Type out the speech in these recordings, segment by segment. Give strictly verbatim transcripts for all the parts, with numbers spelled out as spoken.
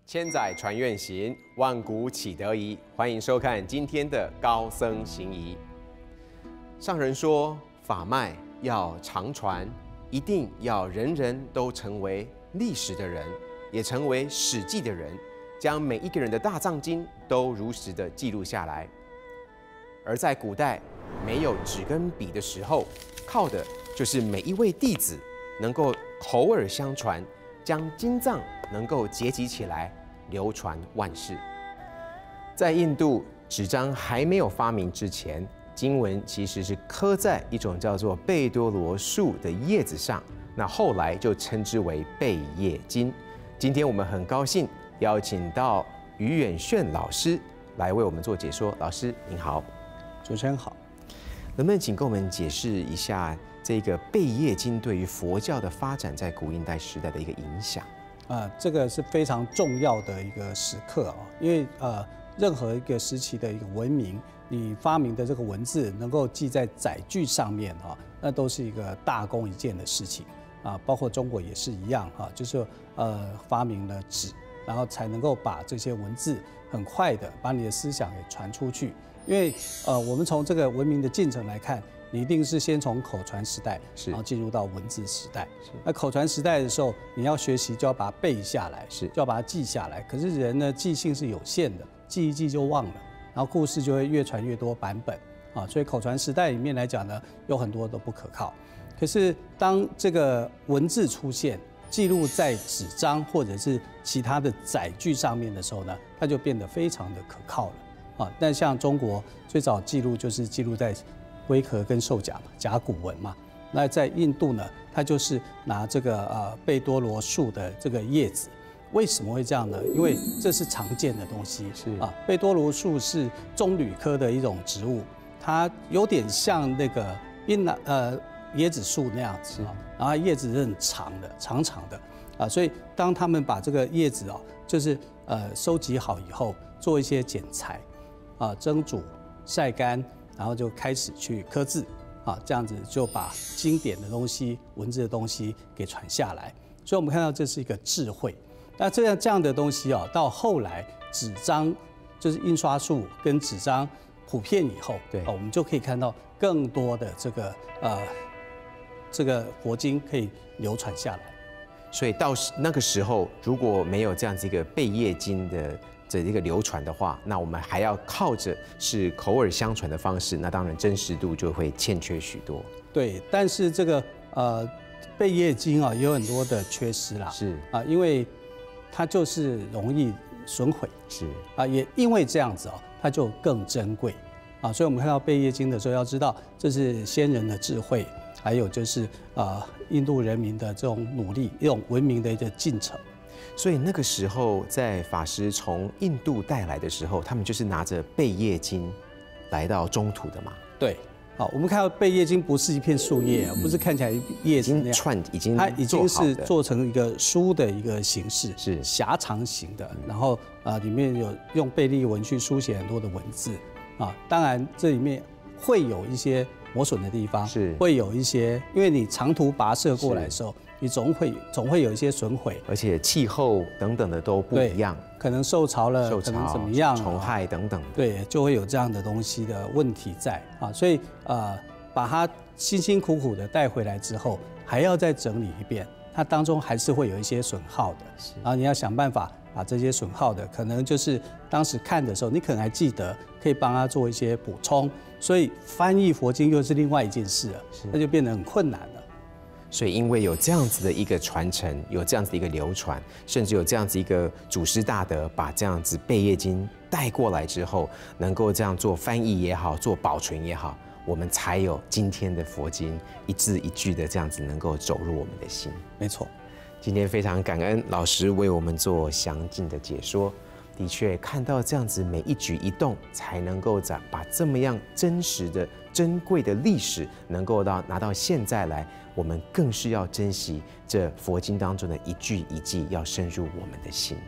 千载传愿行，万古启德仪。欢迎收看今天的高僧行仪。上人说，法脉要常传，一定要人人都成为历史的人，也成为史记的人，将每一个人的大藏经都如实的记录下来。而在古代没有纸跟笔的时候，靠的就是每一位弟子能够口耳相传，将经藏能够结集起来，流传万世。在印度，纸张还没有发明之前，经文其实是刻在一种叫做贝多罗树的叶子上，那后来就称之为贝叶经。今天我们很高兴邀请到于远炫老师来为我们做解说。老师您好。 主持人好。 能不能请跟我们解释一下这个贝叶经对于佛教的发展在古印代时代的一个影响？ 啊，这个是非常重要的一个时刻啊，因为呃，任何一个时期的一个文明，你发明的这个文字能够记在载具上面啊，那都是一个大功一件的事情啊。包括中国也是一样哈，就是呃发明了纸，然后才能够把这些文字很快的把你的思想给传出去。因为呃，我们从这个文明的进程来看，你一定是先从口传时代，然后进入到文字时代。那口传时代的时候，你要学习就要把它背下来，是就要把它记下来。可是人呢，记性是有限的，记一记就忘了，然后故事就会越传越多版本啊。所以口传时代里面来讲呢，有很多都不可靠。可是当这个文字出现，记录在纸张或者是其他的载具上面的时候呢，它就变得非常的可靠了。啊，但像中国最早记录就是记录在龟壳跟兽甲嘛，甲骨文嘛。那在印度呢，它就是拿这个呃贝多罗树的这个叶子。为什么会这样呢？因为这是常见的东西。是啊，贝多罗树是棕榈科的一种植物，它有点像那个槟榔呃椰子树那样子啊，然后叶子是很长的，长长的啊，所以当他们把这个叶子哦，就是呃收集好以后，做一些剪裁。啊，蒸煮、晒干，然后就开始去刻字，啊，这样子就把经典的东西、文字的东西给传下来。所以我们看到这是一个智慧。那这样这样的东西啊，到后来纸张就是印刷术跟纸张普遍以后，对，啊，我们就可以看到更多的这个呃这个佛经可以流传下来。 所以到那个时候，如果没有这样子一个贝叶经的这一个流传的话，那我们还要靠着是口耳相传的方式，那当然真实度就会欠缺许多。 对，但是这个呃贝叶经啊，也有很多的缺失啦。是啊，因为它就是容易损毁。是啊，也因为这样子哦，它就更珍贵啊。所以我们看到贝叶经的时候，要知道这是先人的智慧，还有就是呃印度人民的这种努力，一种文明的一个进程。 所以那个时候，在法师从印度带来的时候，他们就是拿着贝叶经来到中土的嘛。 对，好，我们看到贝叶经不是一片树叶，不是看起来叶子那样， 串已经它已经是做成一个书的一个形式，是狭长型的，然后啊里面有用贝利文去书写很多的文字啊，当然这里面会有一些磨损的地方，是会有一些，因为你长途跋涉过来的时候。你总会总会有一些损毁， 而且气候等等的都不一样， 可能受潮了，受潮可能怎么样， 虫害等等的， 对，就会有这样的东西的问题在啊。所以呃，把它辛辛苦苦的带回来之后，还要再整理一遍，它当中还是会有一些损耗的，然后你要想办法把这些损耗的，可能就是当时看的时候，你可能还记得，可以帮他做一些补充。所以翻译佛经又是另外一件事了，那就变得很困难了。 所以，因为有这样子的一个传承，有这样子的一个流传，甚至有这样子一个祖师大德把这样子贝叶经带过来之后，能够这样做翻译也好，做保存也好，我们才有今天的佛经一字一句的这样子能够走入我们的心。 没错， 今天非常感恩老师为我们做详尽的解说。的确，看到这样子每一举一动，才能够把这么样真实的、珍贵的历史，能够到拿到现在来，我们更是要珍惜这佛经当中的一句一句，要深入我们的心。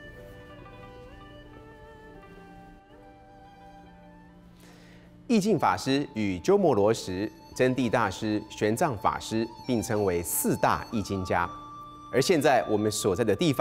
义净法师与鸠摩罗什、真谛大师、玄奘法师并称为四大译经家。而现在我们所在的地方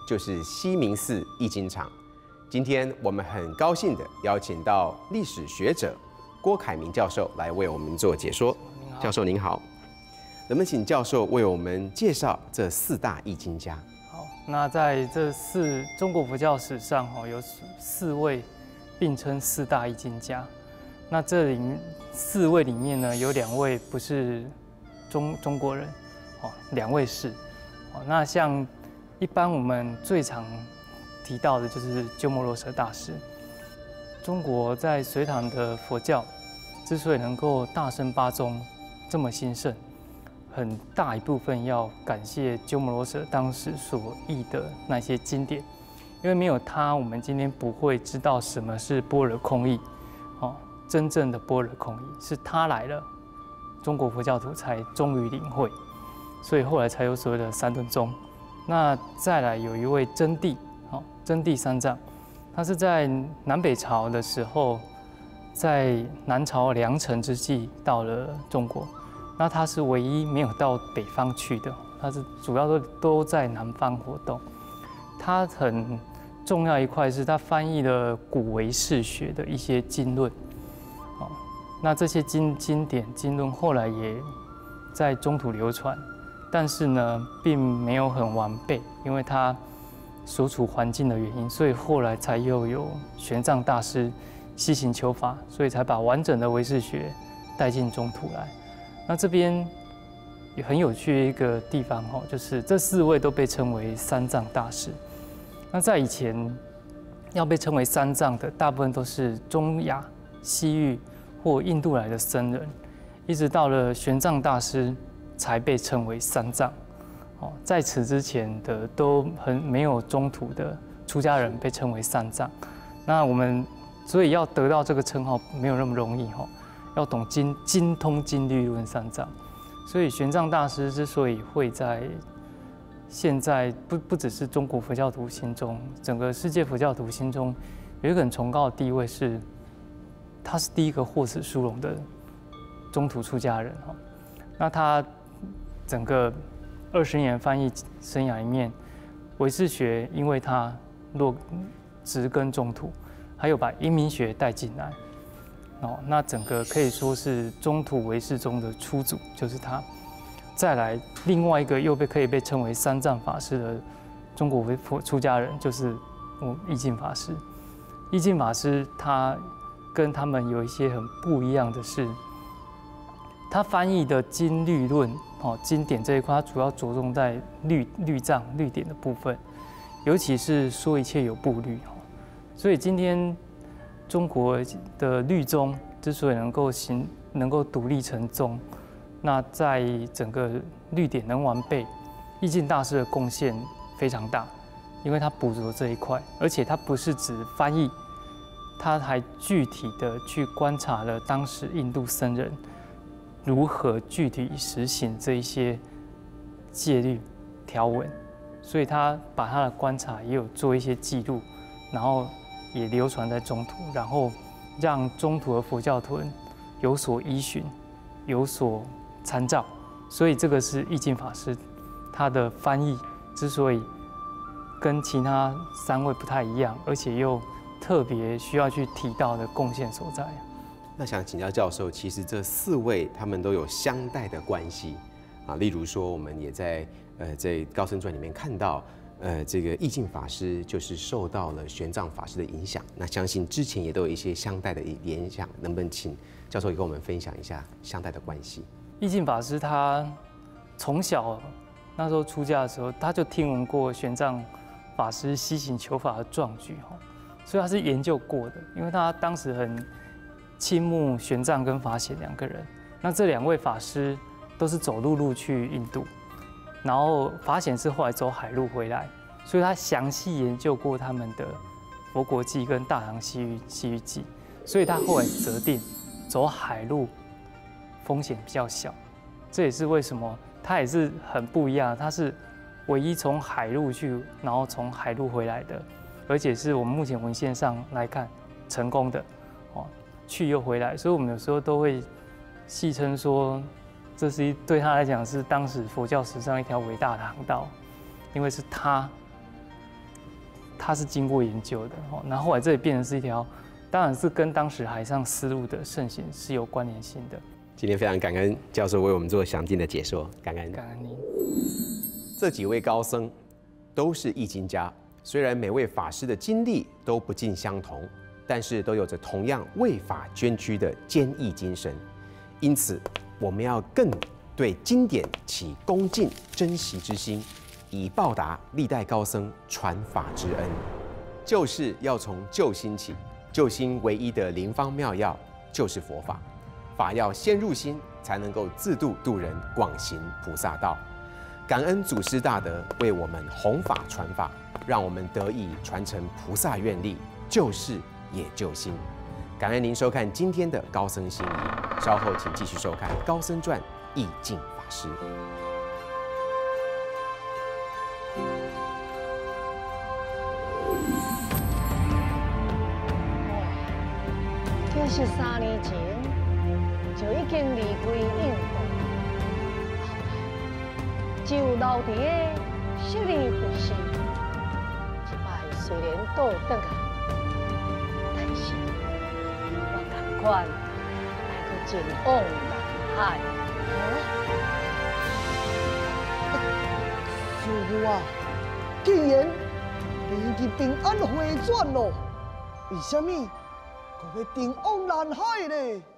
就是西明寺译经场。今天我们很高兴的邀请到历史学者郭凯明教授来为我们做解说。教授您好，能不能请教授为我们介绍这四大译经家？ 好，那在这四中国佛教史上，哈，有四位并称四大译经家。那这里四位里面呢，有两位不是中中国人，哦，两位是。哦，那像一般我们最常提到的就是鸠摩罗什大师。中国在隋唐的佛教之所以能够大生八宗这么兴盛，很大一部分要感谢鸠摩罗什当时所译的那些经典，因为没有他，我们今天不会知道什么是般若空义。哦，真正的般若空义是他来了，中国佛教徒才终于领会，所以后来才有所谓的三顿宗。那再来有一位真谛，哦，真谛三藏，他是在南北朝的时候，在南朝梁陈之际到了中国。那他是唯一没有到北方去的，他是主要都都在南方活动。他很重要一块是他翻译了古唯识学的一些经论，哦，那这些经经典经论后来也在中土流传，但是呢，并没有很完备，因为他所处环境的原因，所以后来才又有玄奘大师西行求法，所以才把完整的唯识学带进中土来。那这边也很有趣的一个地方哦，就是这四位都被称为三藏大师。那在以前要被称为三藏的，大部分都是中亚、西域或印度来的僧人，一直到了玄奘大师才被称为三藏。哦，在此之前的都很没有中土的出家人被称为三藏。那我们所以要得到这个称号没有那么容易哦，要懂精精通经律论三藏。所以玄奘大师之所以会在现在不不只是中国佛教徒心中，整个世界佛教徒心中有一个很崇高的地位是，他是第一个获此殊荣的中土出家人哈。那他整个二十年翻译生涯里面，唯识学因为他落植根中土，还有把阴明学带进来，哦，那整个可以说是中土唯识宗的初祖就是他。再来，另外一个又被可以被称为三藏法师的中国佛出家人，就是我义净法师。义净法师他跟他们有一些很不一样的是，他翻译的经律论哦经典这一块，他主要着重在律律藏律典的部分，尤其是说一切有部律哦。所以今天中国的律宗之所以能够行能够独立成宗，那在整个律典能完备，义净大师的贡献非常大，因为他补足了这一块，而且他不是只翻译，他还具体的去观察了当时印度僧人如何具体实行这一些戒律条文，所以他把他的观察也有做一些记录，然后也流传在中土，然后让中土的佛教徒有所依循，有所参照。所以这个是义净法师他的翻译之所以跟其他三位不太一样，而且又特别需要去提到的贡献所在。 那想请教教授，其实这四位他们都有相带的关系啊，例如说我们也在呃在《高僧传》里面看到。呃，这个义净法师就是受到了玄奘法师的影响，那相信之前也都有一些相带的联想，能不能请教授也跟我们分享一下相带的关系？ 义净法师他从小那时候出家的时候，他就听闻过玄奘法师西行求法的壮举哈，所以他是研究过的，因为他当时很倾慕玄奘跟法显两个人，那这两位法师都是走陆路去印度。然后法显是后来走海路回来，所以他详细研究过他们的佛国记跟大唐西域西域记，所以他后来择定走海路，风险比较小。这也是为什么他也是很不一样，他是唯一从海路去，然后从海路回来的，而且是我们目前文献上来看成功的，哦，去又回来，所以我们有时候都会戏称说。这是一对他来讲是当时佛教史上一条伟大的航道，因为是他它是经过研究的哦。然后后来这里变成是一条，当然是跟当时海上丝路的盛行是有关联性的。 今天非常感恩教授为我们做详尽的解说，感恩。 感恩您。 这几位高僧都是易经家，虽然每位法师的经历都不尽相同，但是都有着同样为法捐躯的坚毅精神。因此，我们要更对经典起恭敬珍惜之心，以报答历代高僧传法之恩。就是要从救心起，救心唯一的灵方妙药就是佛法。法要先入心，才能够自度度人，广行菩萨道。感恩祖师大德为我们弘法传法，让我们得以传承菩萨愿力，救世也救心。感恩您收看今天的高僧心仪，稍后请继续收看《高僧传》义净法师。 这是三年前就已經離開印度，就留伫個悉尼佛寺。一擺雖然倒轉來，但是我同款來去前往南海。師父啊，既然你已平安回轉咯，為什麼？我要定往南海咧。